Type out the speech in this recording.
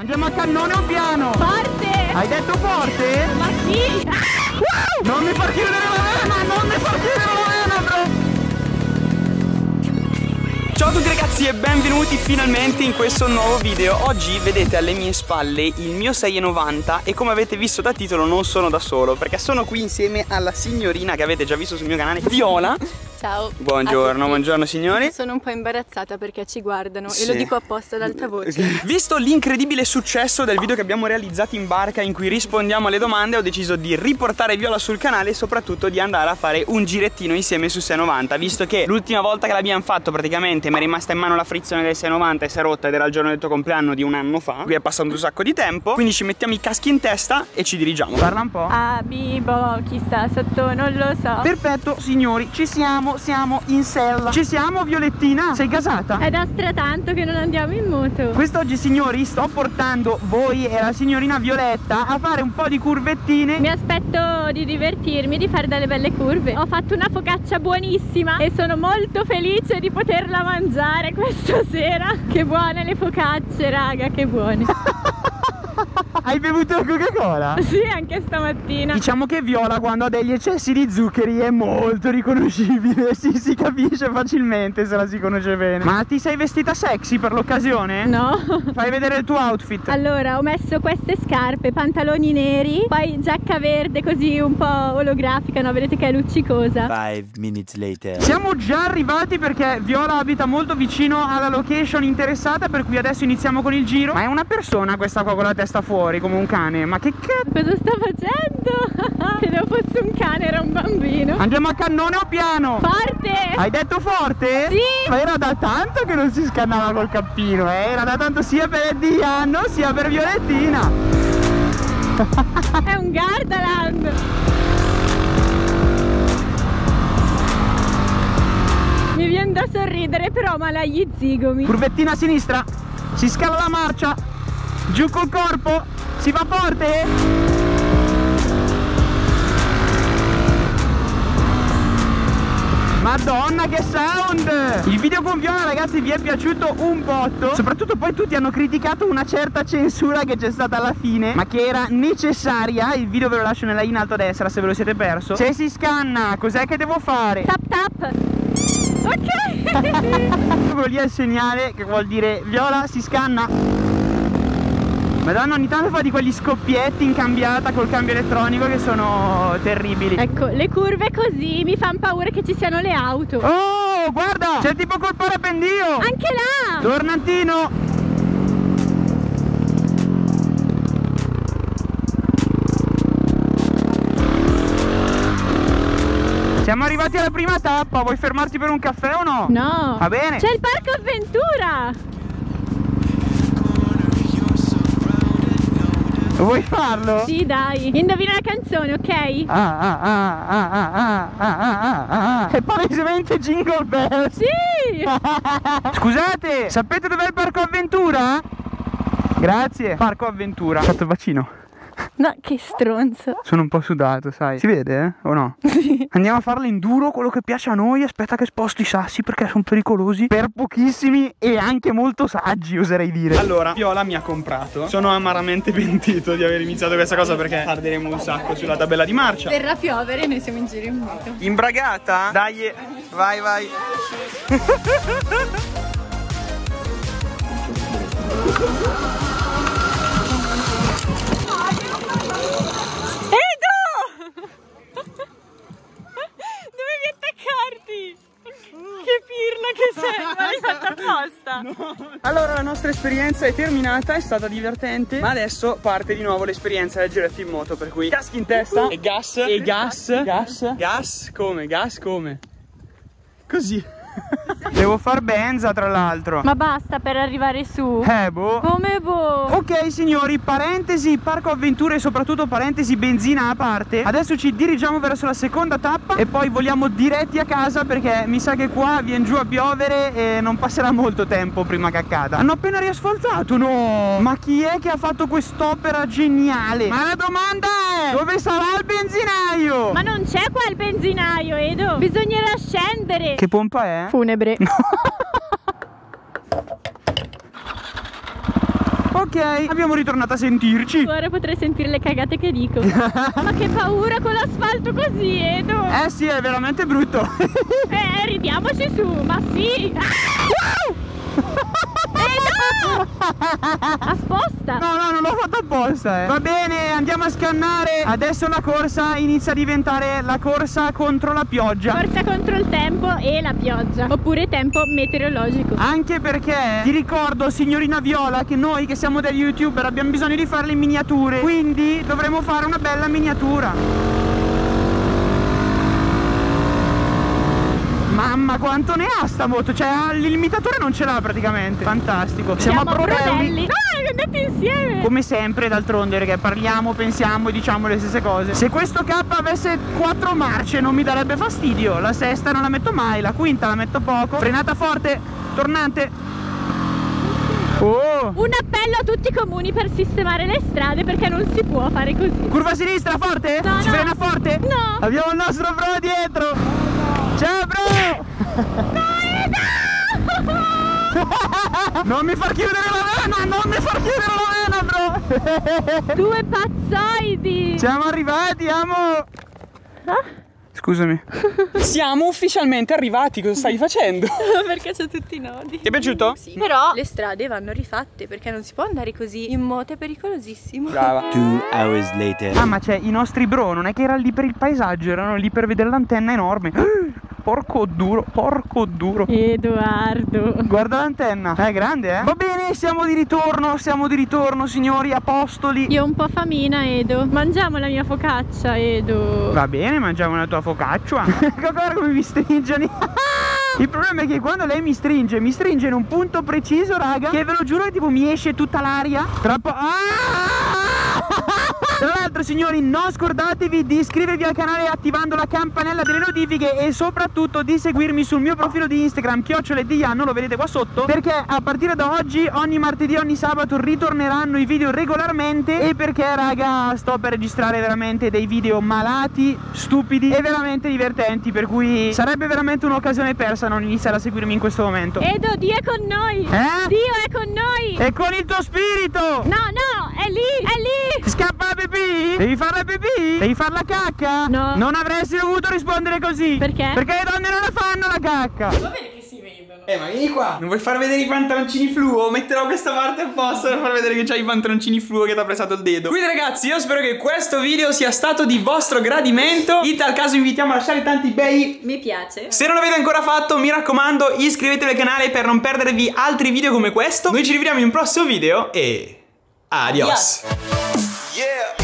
Andiamo a cannone o piano? Forte! Hai detto forte? Ma sì! Non mi far chiudere la vena! Non mi far chiudere la vena, bro! Ciao a tutti ragazzi e benvenuti finalmente in questo nuovo video. Oggi vedete alle mie spalle il mio 6,90 e come avete visto da titolo non sono da solo, perché sono qui insieme alla signorina che avete già visto sul mio canale, Viola. Ciao. Buongiorno, buongiorno signori. Sono un po' imbarazzata perché ci guardano Sì. e lo dico apposta ad alta voce. Visto l'incredibile successo del video che abbiamo realizzato in barca in cui rispondiamo alle domande, ho deciso di riportare Viola sul canale e soprattutto di andare a fare un girettino insieme su 690, visto che l'ultima volta che l'abbiamo fatto praticamente mi è rimasta in mano la frizione del 690 e si è rotta ed era il giorno del tuo compleanno di un anno fa. Qui è passato un sacco di tempo, quindi ci mettiamo i caschi in testa e ci dirigiamo. Parla un po'. Ah, Bibo, chi sta sotto non lo so. Perfetto signori, ci siamo in sella. Ci siamo Violettina? Sei gasata? È da stratanto che non andiamo in moto. Quest'oggi signori sto portando voi e la signorina Violetta a fare un po' di curvettine. Mi aspetto di divertirmi, di fare delle belle curve. Ho fatto una focaccia buonissima e sono molto felice di poterla mangiare questa sera. Che buone le focacce, raga, che buone. Hai bevuto la Coca-Cola? Sì, anche stamattina. Diciamo che Viola quando ha degli eccessi di zuccheri è molto riconoscibile. Si capisce facilmente se la si conosce bene. Ma ti sei vestita sexy per l'occasione? No. Fai vedere il tuo outfit. Allora, ho messo queste scarpe, pantaloni neri, poi giacca verde così un po' olografica, no? Vedete che è luccicosa. 5 minutes later. Siamo già arrivati perché Viola abita molto vicino alla location interessata, per cui adesso iniziamo con il giro. Ma è una persona questa qua con la testa fuori come un cane. Ma che cazzo? Cosa sta facendo? Credevo fosse un cane, era un bambino. Andiamo a cannone o piano? Forte! Hai detto forte? Sì! Ma era da tanto che non si scannava col cappino, Era da tanto sia per Ediano sia per Violettina. È un Gardaland! Mi viene da sorridere, però mala gli zigomi. Curvettina a sinistra. Si scala la marcia. Giù col corpo. Si va forte. Madonna che sound! Il video con Viola ragazzi vi è piaciuto un botto. Soprattutto poi tutti hanno criticato una certa censura che c'è stata alla fine, ma che era necessaria. Il video ve lo lascio nella in alto a destra se ve lo siete perso. Se si scanna, cos'è che devo fare? Tap tap! Ok! Quello lì è il segnale che vuol dire Viola si scanna. Madonna, ogni tanto fa di quegli scoppietti in cambiata col cambio elettronico che sono terribili. Ecco, le curve così mi fanno paura che ci siano le auto. Oh, guarda! C'è tipo col parapendio! Anche là! Tornantino! Siamo arrivati alla prima tappa, vuoi fermarti per un caffè o no? No! Va bene! C'è il parco avventura! Vuoi farlo? Sì, dai. Indovina la canzone, ok? È palesemente Jingle Bell. Sì! Scusate, sapete dov'è il parco avventura? Grazie. Parco avventura. Ho fatto il vaccino. No, che stronzo. Sono un po' sudato, sai. Si vede, o no? Sì. Andiamo a farlo enduro, quello che piace a noi. Aspetta che sposto i sassi perché sono pericolosi per pochissimi e anche molto saggi, oserei dire. Allora, Viola mi ha comprato. Sono amaramente pentito di aver iniziato questa cosa perché tarderemo un sacco sulla tabella di marcia. Verrà a piovere e noi siamo in giro in moto. Imbragata? Dai, vai, vai. Dovevi attaccarti! Che pirla che sei! Ma l'hai fatto apposta! No. Allora la nostra esperienza è terminata, è stata divertente, ma adesso parte di nuovo l'esperienza del giretto in moto, per cui caschi in testa e gas, gas come? Così. Devo far benza tra l'altro. Ma basta per arrivare su. Boh. Come boh? Ok signori, parentesi parco avventure e soprattutto parentesi benzina a parte. Adesso ci dirigiamo verso la seconda tappa e poi voliamo diretti a casa perché mi sa che qua viene giù a piovere e non passerà molto tempo prima che accada. Hanno appena riasfaltato, no? Ma chi è che ha fatto quest'opera geniale? Ma la domanda è: dove sarà il benzinaio? Ma non c'è qua il benzinaio, Edo. Bisognerà scendere. Che pompa è? Funebre. Ok Ok, abbiamo ritornato a sentirci. Ora potrei sentire le cagate che dico. Ma che paura con l'asfalto così, Edo. Eh sì, è veramente brutto. Ridiamoci su, ma sì. Edo! Apposta. No, non l'ho fatto apposta, Va bene, andiamo a scannare. Adesso la corsa inizia a diventare la corsa contro la pioggia. Corsa contro il tempo e la pioggia. Oppure tempo meteorologico. Anche perché ti ricordo, signorina Viola, che noi che siamo degli youtuber abbiamo bisogno di fare le miniature. Quindi dovremo fare una bella miniatura. Mamma quanto ne ha sta moto. Cioè l'imitatore non ce l'ha praticamente. Fantastico. Siamo a Brodelli. No, abbiamo detto insieme. Come sempre d'altronde, perché parliamo, pensiamo e diciamo le stesse cose. Se questo K avesse 4 marce non mi darebbe fastidio. La sesta non la metto mai, la quinta la metto poco. Frenata forte, tornante. Oh. Un appello a tutti i comuni per sistemare le strade, perché non si può fare così. Curva a sinistra forte? No, Si frena forte? No. Abbiamo il nostro bro dietro. Ciao bro. No, Edo! Non mi far chiudere la vena, non mi far chiudere la vena, bro. Due pazzoidi. Siamo arrivati, amo. Scusami. Siamo ufficialmente arrivati, cosa stai facendo? Perché c'ho tutti i nodi. Ti è piaciuto? Sì. Però le strade vanno rifatte, perché non si può andare così in moto, è pericolosissimo. Brava. 2 hours later. Ah, ma c'è i nostri bro, non è che era lì per il paesaggio, erano lì per vedere l'antenna enorme. Porco duro, porco duro. Edoardo. Guarda l'antenna, è grande, Va bene, siamo di ritorno, signori apostoli. Io ho un po' famina, Edo. Mangiamo la mia focaccia, Edo. Va bene, mangiamo la tua focaccia. Guarda come mi stringono. Il problema è che quando lei mi stringe in un punto preciso, raga, che ve lo giuro che tipo mi esce tutta l'aria. Troppo. Tra l'altro, signori, non scordatevi di iscrivervi al canale attivando la campanella delle notifiche e soprattutto di seguirmi sul mio profilo di Instagram @diano, lo vedete qua sotto, perché a partire da oggi ogni martedì, ogni sabato ritorneranno i video regolarmente, e perché, raga, sto per registrare veramente dei video malati, stupidi e veramente divertenti, per cui sarebbe veramente un'occasione persa non iniziare a seguirmi in questo momento. Edo, Dio è con noi. Dio è con noi. E con il tuo spirito. No, è lì. Scappa la pipì? Devi fare la pipì? Devi fare la cacca? No. Non avresti dovuto rispondere così. Perché? Perché le donne non la fanno la cacca. Va bene che si vedono. Ma vieni qua. Non vuoi far vedere i pantaloncini fluo? Metterò questa parte apposta per far vedere che c'hai i pantaloncini fluo che ti ha pressato il dedo. Quindi ragazzi, io spero che questo video sia stato di vostro gradimento. In tal caso vi invitiamo a lasciare tanti bei mi piace. Se non l'avete ancora fatto, mi raccomando, iscrivetevi al canale per non perdervi altri video come questo. Noi ci rivediamo in un prossimo video e adios. Yeah.